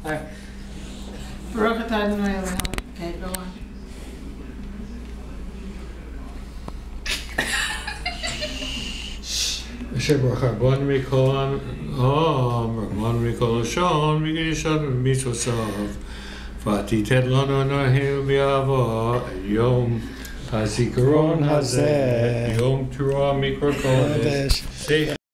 Alright. Baruch atah Adonai Eloheinu. Okay, go on. אשר בחרבון מכל רחמן מכל לשון וקדושת מצוותיו ותיתן לנו אלוהינו באהבה יום הזיכרון הזה יום תרועה מקרא קודש